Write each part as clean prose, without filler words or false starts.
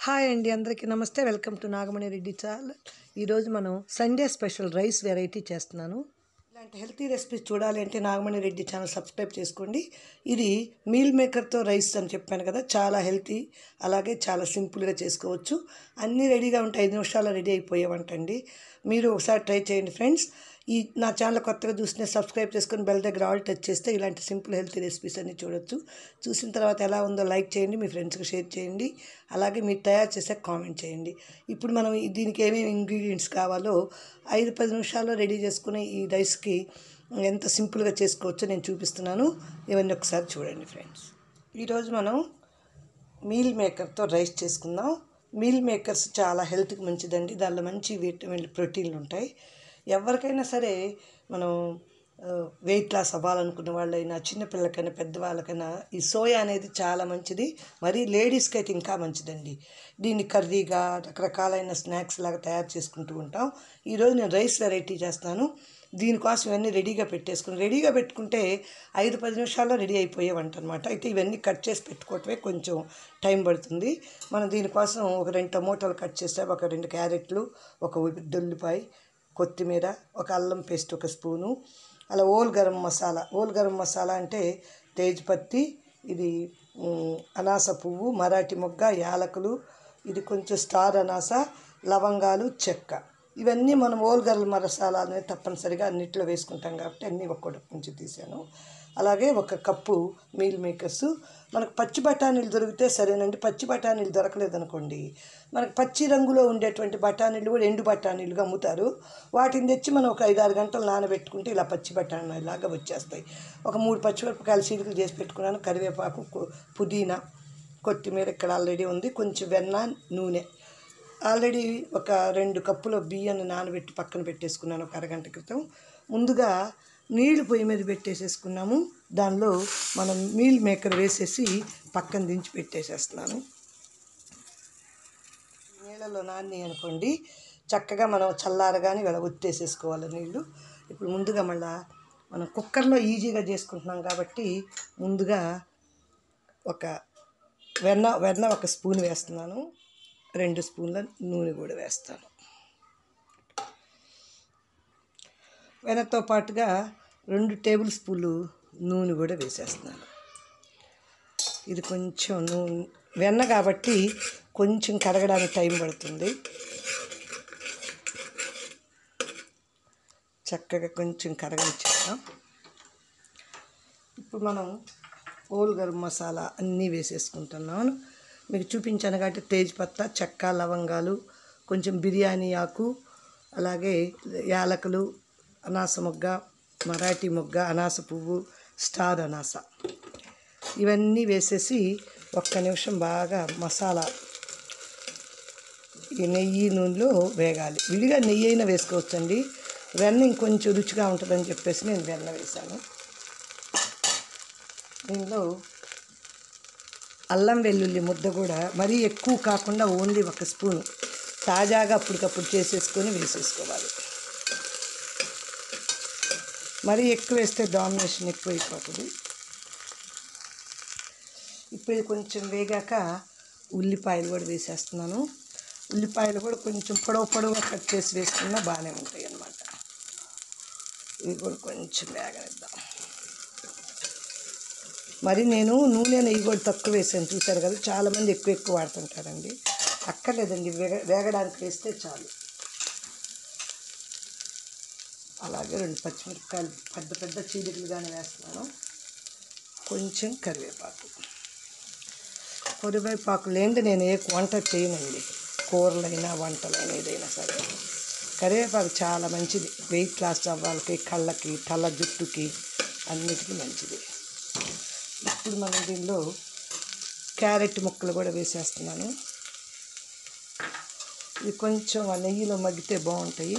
Hi అండి, అందరికీ నమస్తే. Welcome to Nagamani Reddy channel. ఈరోజు మనం సండే స్పెషల్ రైస్ వెరైటీ చేస్తున్నాను. ఇలాంటి హెల్తీ రెసిపీస్ చూడాలి అంటే నాగమణి రెడ్డి ఛానల్ సబ్స్క్రైబ్ చేసుకోండి. ఇది మీల్ మేకర్తో రైస్ అని చెప్పాను కదా, చాలా హెల్తీ, అలాగే చాలా సింపుల్గా చేసుకోవచ్చు. అన్నీ రెడీగా ఉంటాయి, 5 నిమిషాల్లో రెడీ అయిపోయే వంట అండి. మీరు ఒకసారి ట్రై చేయండి ఫ్రెండ్స్. నా ఛానల్ కొత్తగా చూస్తే సబ్స్క్రైబ్ చేసుకొని బెల్ దగ్గర ఆల్ టచ్ చేస్తే ఇలాంటి సింపుల్ హెల్తీ రెసిపీస్ అన్నీ చూడొచ్చు. చూసిన తర్వాత ఎలా ఉందో లైక్ చేయండి, మీ ఫ్రెండ్స్కి షేర్ చేయండి, అలాగే మీరు తయారు చేసే కామెంట్ చేయండి. ఇప్పుడు మనం దీనికి ఏమేమి ఇంగ్రీడియంట్స్ కావాలో 5-10 నిమిషాల్లో రెడీ చేసుకునే ఈ రైస్కి ఎంత సింపుల్గా చేసుకోవచ్చో నేను చూపిస్తున్నాను. ఇవన్నీ ఒకసారి చూడండి ఫ్రెండ్స్. ఈరోజు మనం మీల్ మేకర్తో రైస్ చేసుకుందాం. మీల్ మేకర్స్ చాలా హెల్త్కి మంచిదండి. దానిలో మంచి విటమిన్లు, ప్రోటీన్లు ఉంటాయి. ఎవరికైనా సరే మనం వెయిట్ లాస్ అవ్వాలనుకున్న వాళ్ళైనా, చిన్నపిల్లలకైనా, పెద్దవాళ్ళకైనా ఈ సోయా అనేది చాలా మంచిది. మరి లేడీస్కి అయితే ఇంకా మంచిదండి. దీన్ని కర్రీగా, రకరకాలైన స్నాక్స్ లాగా తయారు చేసుకుంటూ ఉంటాం. ఈరోజు నేను రైస్ వెరైటీ చేస్తాను. దీనికోసం ఇవన్నీ రెడీగా పెట్టుకుంటే 5-10 నిమిషాల్లో రెడీ అయిపోయే వంట అనమాట. అయితే ఇవన్నీ కట్ చేసి పెట్టుకోవటమే కొంచెం టైం పడుతుంది. మనం దీనికోసం ఒక 2 టమోటాలు కట్ చేసాం, ఒక 2 క్యారెట్లు, ఒక ఉల్లిపాయ, కొత్తిమీర, ఒక అల్లం పేస్ట్ 1 స్పూను, అలా ఓల్ గరం మసాలా అంటే తేజ్పత్తి, ఇది అనాస పువ్వు, మరాఠీ మొగ్గ, యాలకులు, ఇది కొంచెం స్టార్ అనాస, లవంగాలు, చెక్క. ఇవన్నీ మనం ఓల్ గరం మసాలా అనేది తప్పనిసరిగా అన్నిట్లో వేసుకుంటాం కాబట్టి అన్నీ ఒక్కొక్కటి నుంచి తీసాను. అలాగే 1 కప్పు మీల్ మేకర్స్. మనకు పచ్చి బఠానీలు దొరికితే సరేనండి. పచ్చి బఠానీలు దొరకలేదనుకోండి, మనకు పచ్చి రంగులో ఉండేటువంటి బఠానీలు కూడా ఎండు బఠానీలుగా అమ్ముతారు. వాటిని తెచ్చి మనం ఒక 5-6 గంటలు నానబెట్టుకుంటే ఇలా పచ్చి బఠానీలాగా వచ్చేస్తాయి. ఒక 3 పచ్చిమిరపకాయలు చీలికలు చేసి పెట్టుకున్నాను. కరివేపాకు, పుదీనా, కొత్తిమీర ఇక్కడ ఆల్రెడీ ఉంది. కొంచెం వెన్న, నూనె. ఆల్రెడీ ఒక 2 కప్పుల బియ్యాన్ని నానబెట్టి పక్కన పెట్టేసుకున్నాను ఒక అరగంట క్రితం. ముందుగా నీళ్లు పొయ్యి మీద పెట్టేసేసుకున్నాము. దానిలో మనం మీల్ మేకర్ వేసేసి పక్కన దించి పెట్టేసేస్తున్నాను. నీళ్ళలో నాని అనుకోండి, చక్కగా మనం చల్లారగానే ఇలా ఒత్తేసేసుకోవాలి నీళ్ళు. ఇప్పుడు ముందుగా మళ్ళీ మనం కుక్కర్లో ఈజీగా చేసుకుంటున్నాం కాబట్టి ముందుగా ఒక వెన్న 1 స్పూన్ వేస్తున్నాను. 2 స్పూన్ల నూనె కూడా వేస్తాను. వెన్నతో పాటుగా 2 టేబుల్ స్పూన్లు నూనె కూడా వేసేస్తున్నాను. ఇది కొంచెం వెన్న కాబట్టి కొంచెం కరగడానికి టైం పడుతుంది. చక్కగా కొంచెం కరగనిచ్చేద్దాం. ఇప్పుడు మనం ఓల్ గరం మసాలా అన్నీ వేసేసుకుంటున్నాను. మీకు చూపించాను కాబట్టి తేజ్పత్తా, చెక్క, లవంగాలు, కొంచెం బిర్యానీ ఆకు, అలాగే యాలకులు, అనాస మొగ్గ, మరాఠీ మొగ్గ, అనాస పువ్వు, స్టార్ అనాస, ఇవన్నీ వేసేసి 1 నిమిషం బాగా మసాలా ఈ నెయ్యి, నూనెలో వేగాలి. విడిగా నెయ్యి అయినా వేసుకోవచ్చండి. వెన్న ఇంకొంచెం రుచిగా ఉంటుందని చెప్పేసి నేను వెన్న వేశాను. దీనిలో అల్లం వెల్లుల్లి ముద్ద కూడా మరీ ఎక్కువ కాకుండా ఓన్లీ 1 స్పూను తాజాగా అప్పటికప్పుడు చేసేసుకొని వేసేసుకోవాలి. మరీ ఎక్కువ వేస్తే డామినేషన్ ఎక్కువైపోతుంది. ఇప్పుడు కొంచెం వేగాక ఉల్లిపాయలు కూడా వేసేస్తున్నాను. ఉల్లిపాయలు కూడా కొంచెం పొడవుగా కట్ చేసి వేసుకున్నా బాగానే ఉంటాయి అన్నమాట. ఇవి కూడా కొంచెం వేగనిద్దాం. మరి నేను నూనె, నెయ్యి కూడా తక్కువ వేసాను, చూసారు కదా. చాలామంది ఎక్కువ వాడుతుంటారండి. అక్కర్లేదండి, వేగడానికి వేస్తే చాలు. అలాగే 2 పచ్చిమిరపకాయలు పెద్ద చీలికలుగానే వేస్తున్నాను. కొంచెం కరివేపాకు లేనిది నేను ఏ వంట చేయనండి. కూరలైనా వంటలైనా ఏదైనా సరే కరివేపాకు చాలా మంచిది. వెయిట్ లాస్ అవ్వాలకి, కళ్ళకి, తల జుట్టుకి అన్నిటికీ మంచిది. ఇప్పుడు మనం దీనిలో క్యారెట్ ముక్కలు కూడా వేసేస్తున్నాను. ఇది కొంచెం ఆ నెయ్యిలో మగ్గితే బాగుంటాయి.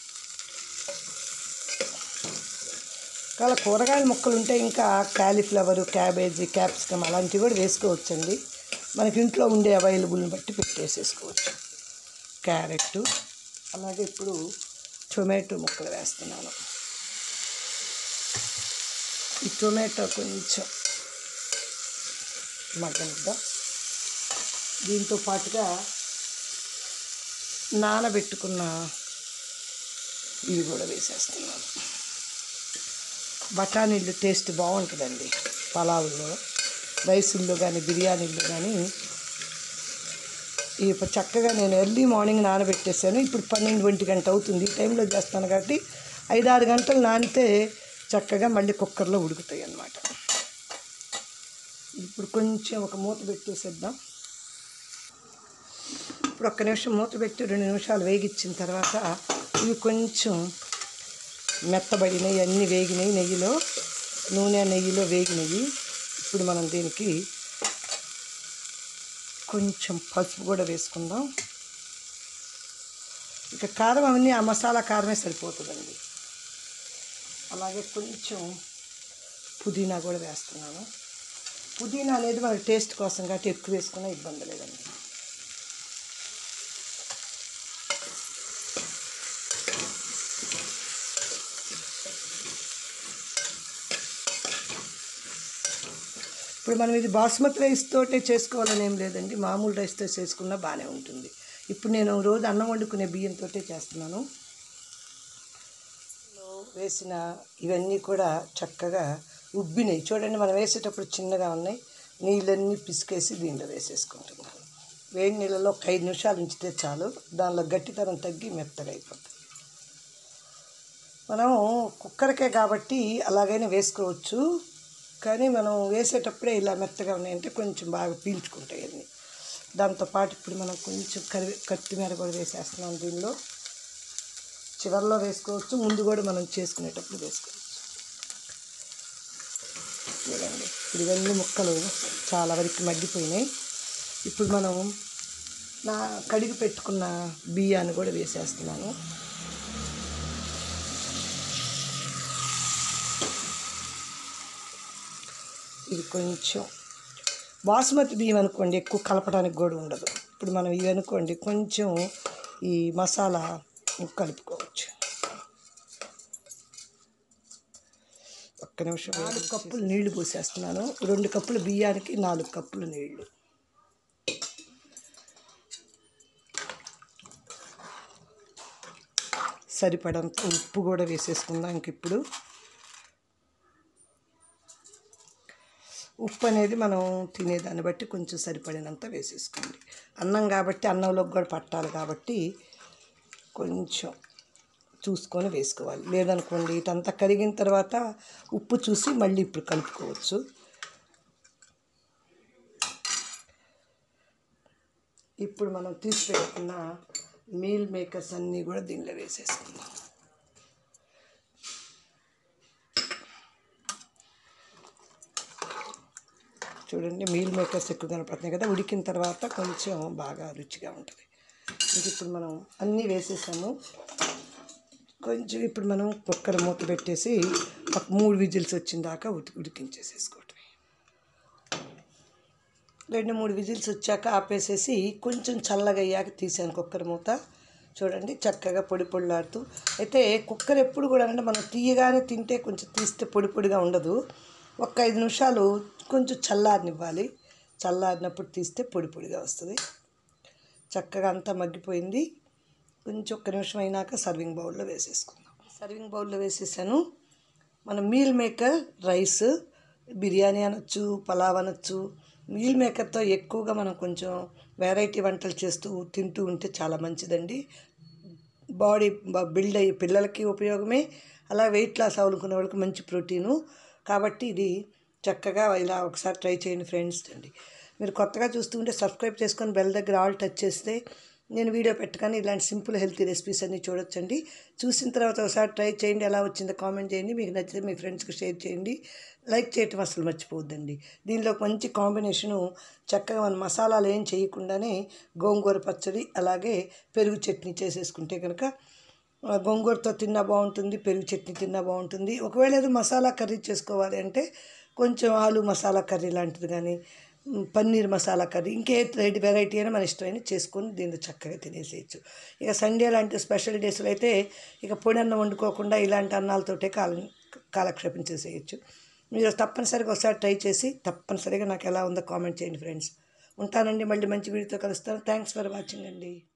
కూరగాయల ముక్కలు ఉంటే ఇంకా కాలీఫ్లవరు, క్యాబేజీ, క్యాప్సికమ్ అలాంటివి కూడా వేసుకోవచ్చండి. మనకి ఇంట్లో ఉండే అవైలబుల్ని బట్టి పెట్టేసేసుకోవచ్చు. క్యారెట్, అలాగే ఇప్పుడు టొమాటో ముక్కలు వేస్తున్నాను. ఈ టొమాటో కొంచెం మగ్గనిద్దాం. దీంతో పాటుగా నానబెట్టుకున్న ఇవి కూడా వేసేస్తున్నాను. బఠానీలు టేస్ట్ బాగుంటుందండి పలావుల్లో, రైసుల్లో కానీ బిర్యానీల్లో కానీ. ఇప్పుడు చక్కగా నేను ఎర్లీ మార్నింగ్ నానబెట్టేసాను. ఇప్పుడు 12-1 గంట అవుతుంది. ఈ టైంలో చేస్తాను కాబట్టి 5-6 గంటలు నానితే చక్కగా మళ్ళీ కుక్కర్లో ఉడుకుతాయి అన్నమాట. ఇప్పుడు కొంచెం ఒక మూత పెట్టేసేద్దాం. ఇప్పుడు ఒక్క నిమిషం మూత పెట్టి 2 నిమిషాలు వేగిచ్చిన తర్వాత ఇవి కొంచెం మెత్తబడినవి, అన్నీ వేగినాయి నెయ్యిలో, నెయ్యిలో వేగినవి. ఇప్పుడు మనం దీనికి కొంచెం పసుపు కూడా వేసుకుందాం. ఇక కారం అవన్నీ ఆ మసాలా కారమే సరిపోతుందండి. అలాగే కొంచెం పుదీనా కూడా వేస్తున్నాను. పుదీనా అనేది మనకి టేస్ట్ కోసం కాబట్టి ఎక్కువ వేసుకున్నా ఇబ్బంది లేదండి. ఇప్పుడు మనం ఇది బాస్మతి రైస్ తోటే చేసుకోవాలని ఏం లేదండి, మామూలు రైస్తో చేసుకున్నా బాగానే ఉంటుంది. ఇప్పుడు నేను రోజు అన్నం వండుకునే బియ్యంతో చేస్తున్నాను. వేసిన ఇవన్నీ కూడా చక్కగా ఉబ్బినాయి చూడండి. మనం వేసేటప్పుడు చిన్నగా ఉన్నాయి. నీళ్ళన్నీ పిసికేసి దీంట్లో వేసేసుకుంటున్నాను. వేడి నీళ్ళలో ఒక 5 నిమిషాలు ఉంచితే చాలు, దానిలో గట్టితనం తగ్గి మెత్తగా అయిపోతుంది. మనం కుక్కర్కే కాబట్టి అలాగైనా వేసుకోవచ్చు, కానీ మనం వేసేటప్పుడే ఇలా మెత్తగా ఉన్నాయంటే కొంచెం బాగా పీల్చుకుంటాయి అన్నీ. దాంతోపాటు ఇప్పుడు మనం కొంచెం కొత్తిమీర కూడా వేసేస్తున్నాం. దీనిలో చివరిలో వేసుకోవచ్చు, ముందు కూడా మనం చేసుకునేటప్పుడు వేసుకోవచ్చు. చూడండి ఇప్పుడు ఇవన్నీ ముక్కలు చాలా వరకు మగ్గిపోయినాయి. ఇప్పుడు మనం కడిగి పెట్టుకున్న బియ్యాన్ని కూడా వేసేస్తున్నాను. ఇది కొంచెం బాస్మతి బియ్యం అనుకోండి, ఎక్కువ కలపడానికి కూడా ఉండదు. ఇప్పుడు మనం ఇవి అనుకోండి కొంచెం ఈ మసాలా కలుపుకోవచ్చు. ఒక్క నిమిషం. 4 కప్పులు నీళ్లు పోసేస్తున్నాను. 2 కప్పుల బియ్యానికి 4 కప్పులు నీళ్లు. సరిపడంత ఉప్పు కూడా వేసేసుకుందాం. ఇంక ఇప్పుడు ఉప్పు అనేది మనం తినేదాన్ని బట్టి కొంచెం సరిపడినంత వేసేసుకోండి. అన్నం కాబట్టి అన్నంలోకి కూడా పట్టాలి కాబట్టి కొంచెం చూసుకొని వేసుకోవాలి. లేదనుకోండి ఇటంతా కరిగిన తర్వాత ఉప్పు చూసి మళ్ళీ ఇప్పుడు కలుపుకోవచ్చు. ఇప్పుడు మనం తీసి పెట్టుకున్న మీల్ మేకర్స్ అన్నీ కూడా దీనిలో వేసేసుకుందాం. చూడండి మీల్ మేకర్స్ ఎక్కువ కనపడుతున్నాయి కదా, ఉడికిన తర్వాత కొంచెం బాగా రుచిగా ఉంటుంది. ఇంక ఇప్పుడు మనం అన్నీ వేసేసాము. కొంచెం ఇప్పుడు మనం కుక్కర్ మూత పెట్టేసి ఒక 3 విజిల్స్ వచ్చిన దాకా ఉడికించేసేసుకోవటం. 2-3 విజిల్స్ వచ్చాక ఆపేసేసి కొంచెం చల్లగా అయ్యాక తీసాను కుక్కర్ మూత. చూడండి చక్కగా పొడి పొడిలాడుతూ. అయితే కుక్కర్ ఎప్పుడు కూడా అంటే మనం తీయగానే తింటే కొంచెం తీస్తే పొడి పొడిగా ఉండదు. ఒక 5 నిమిషాలు కొంచెం చల్లారనివ్వాలి. చల్లారినప్పుడు తీస్తే పొడి పొడిగా వస్తుంది. చక్కగా అంతా మగ్గిపోయింది. కొంచెం ఒక్క నిమిషం అయినాక సర్వింగ్ బౌల్లో వేసేసుకుందాం. సర్వింగ్ బౌల్లో వేసేసాను. మనం మీల్ మేకర్ రైస్, బిర్యానీ అనొచ్చు, పలావ్ అనొచ్చు. మీల్ మేకర్తో ఎక్కువగా మనం కొంచెం వెరైటీ వంటలు చేస్తూ తింటూ ఉంటే చాలా మంచిదండి. బాడీ బిల్డ్ అయ్యి పిల్లలకి ఉపయోగమే, అలా వెయిట్ లాస్ అవ్వాలనుకునే వాళ్ళకి మంచి ప్రోటీను. కాబట్టి ఇది చక్కగా ఇలా ఒకసారి ట్రై చేయండి ఫ్రెండ్స్ అండి. మీరు కొత్తగా చూస్తుంటే సబ్స్క్రైబ్ చేసుకొని బెల్ దగ్గర ఆల్ టచ్ చేస్తే నేను వీడియో పెట్టగానే ఇలాంటి సింపుల్ హెల్తీ రెసిపీస్ అన్నీ చూడొచ్చండి. చూసిన తర్వాత ఒకసారి ట్రై చేయండి, ఎలా వచ్చిందో కామెంట్ చేయండి. మీకు నచ్చితే మీ ఫ్రెండ్స్కి షేర్ చేయండి. లైక్ చేయటం అసలు మర్చిపోవద్దండి. దీనిలో మంచి కాంబినేషను చక్కగా మన మసాలాలు ఏం చేయకుండానే గోంగూర పచ్చడి అలాగే పెరుగు చట్నీ చేసేసుకుంటే కనుక గోంగూరతో తిన్నా బాగుంటుంది, పెరుగు చట్నీ తిన్నా బాగుంటుంది. ఒకవేళ ఏదో మసాలా కర్రీ చేసుకోవాలి అంటే కొంచెం ఆలు మసాలా కర్రీ లాంటిది కానీ పన్నీర్ మసాలా కర్రీ ఇంకే వెరైటీ అయినా మన ఇష్టమైన చేసుకొని దీన్ని చక్కగా తినేసేయచ్చు. ఇక సండే లాంటి స్పెషల్ డేస్లో అయితే ఇక పొడి అన్నం వండుకోకుండా ఇలాంటి అన్నాలతోటే కాలక్షేపం చేసేయచ్చు. మీరు తప్పనిసరిగా ఒకసారి ట్రై చేసి తప్పనిసరిగా నాకు ఎలా ఉందో కామెంట్ చేయండి ఫ్రెండ్స్. ఉంటానండి, మళ్ళీ మంచి వీడియోతో కలుస్తాను. థ్యాంక్స్ ఫర్ వాచింగ్ అండి.